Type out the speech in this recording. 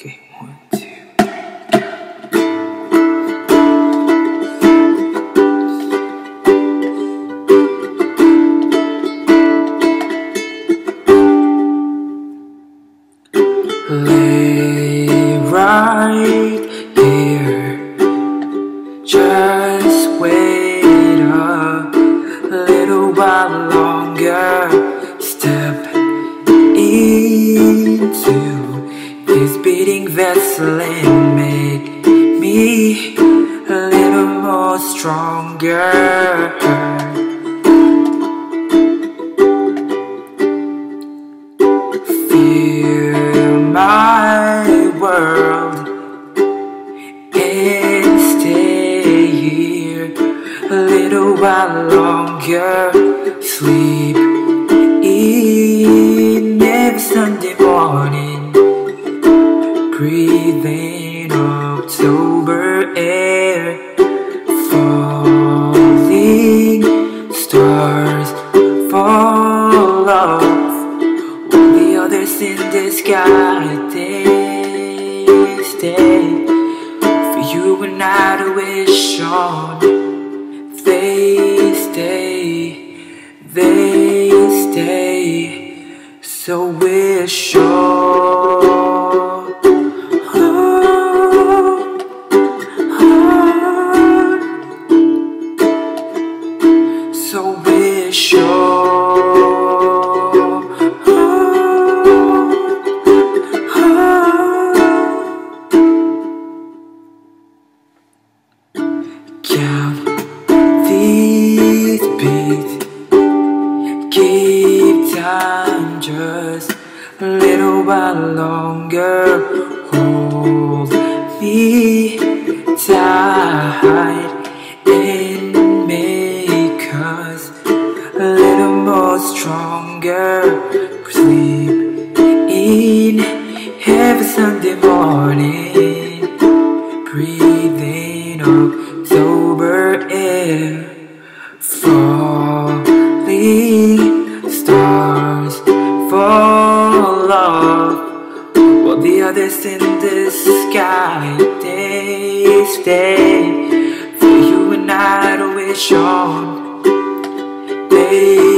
Okay, 1, 2. Lay right here, just wait a little while longer. Step into this beating vessel and make me a little more stronger. Feel my world and stay here a little while longer. Sleep in every Sunday morning, breathe in October air, falling stars fall off. The others in the sky, they stay for you and I to wish on. They stay, so wish on. So wish on. Count these beats, keep time just a little while longer. Hold me tight and make us a little more stronger. Sleep in every Sunday morning, breathe in October air, falling stars fall off, while the others in the sky, they stay for you and I to wish on. They